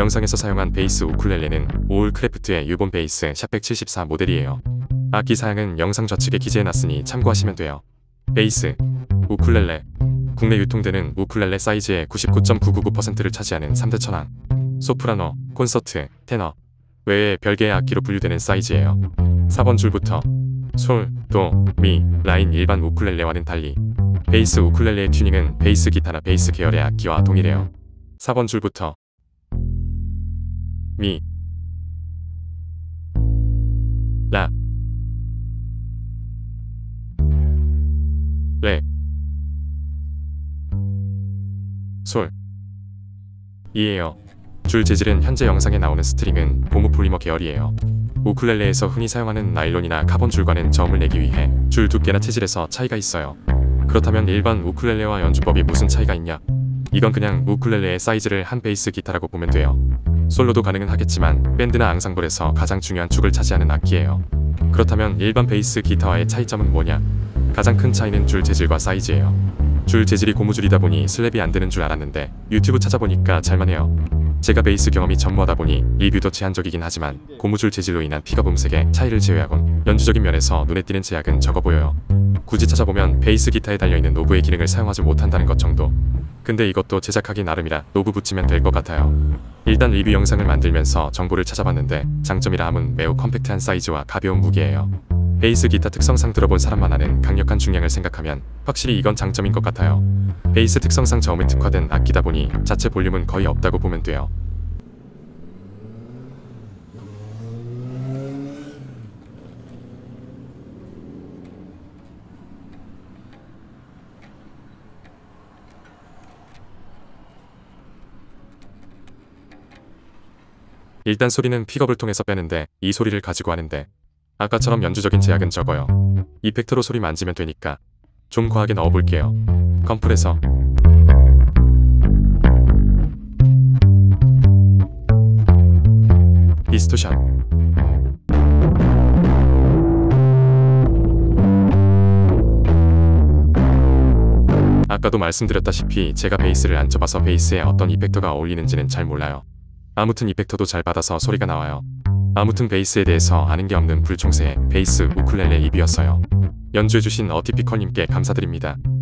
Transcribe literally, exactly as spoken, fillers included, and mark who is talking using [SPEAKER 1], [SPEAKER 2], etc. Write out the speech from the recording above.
[SPEAKER 1] 영상에서 사용한 베이스 우쿨렐레는 오울크래프트의 유본 베이스 샵 백칠십사 모델이에요. 악기 사양은 영상 좌측에 기재해놨으니 참고하시면 돼요. 베이스 우쿨렐레 국내 유통되는 우쿨렐레 사이즈의 구십구 점 구구구 퍼센트를 차지하는 삼 대 천왕, 소프라노, 콘서트, 테너 외에 별개의 악기로 분류되는 사이즈예요. 사 번 줄부터 솔, 도, 미, 라인 일반 우쿨렐레와는 달리 베이스 우쿨렐레의 튜닝은 베이스 기타나 베이스 계열의 악기와 동일해요. 사 번 줄부터 미, 라, 레, 솔 이에요. 줄 재질은 현재 영상에 나오는 스트링은 고무 폴리머 계열이에요. 우쿨렐레에서 흔히 사용하는 나일론이나 카본 줄과는 저음을 내기 위해 줄 두께나 체질에서 차이가 있어요. 그렇다면 일반 우쿨렐레와 연주법이 무슨 차이가 있냐? 이건 그냥 우쿨렐레의 사이즈를 한 베이스 기타라고 보면 돼요. 솔로도 가능은 하겠지만 밴드나 앙상블에서 가장 중요한 축을 차지하는 악기예요. 그렇다면 일반 베이스 기타와의 차이점은 뭐냐? 가장 큰 차이는 줄 재질과 사이즈예요. 줄 재질이 고무줄이다 보니 슬랩이 안 되는 줄 알았는데 유튜브 찾아보니까 잘만해요. 제가 베이스 경험이 전무하다 보니 리뷰도 제한적이긴 하지만 고무줄 재질로 인한 픽업 음색의 차이를 제외하곤 연주적인 면에서 눈에 띄는 제약은 적어 보여요. 굳이 찾아보면 베이스 기타에 달려있는 노브의 기능을 사용하지 못한다는 것 정도. 근데 이것도 제작하기 나름이라 노브 붙이면 될 것 같아요. 일단 리뷰 영상을 만들면서 정보를 찾아봤는데 장점이라 함은 매우 컴팩트한 사이즈와 가벼운 무게예요. 베이스 기타 특성상 들어본 사람만 아는 강력한 중량을 생각하면 확실히 이건 장점인 것 같아요. 베이스 특성상 저음에 특화된 악기다 보니 자체 볼륨은 거의 없다고 보면 돼요. 일단 소리는 픽업을 통해서 빼는데 이 소리를 가지고 하는데 아까처럼 연주적인 제약은 적어요. 이펙터로 소리 만지면 되니까 좀 과하게 넣어볼게요. 컴프레서 디스토션 아까도 말씀드렸다시피 제가 베이스를 안 쳐봐서 베이스에 어떤 이펙터가 어울리는지는 잘 몰라요. 아무튼 이펙터도 잘 받아서 소리가 나와요. 아무튼 베이스에 대해서 아는 게 없는 불총새의 베이스 우쿨렐레 리뷰였어요. 연주해주신 어티피컬님께 감사드립니다.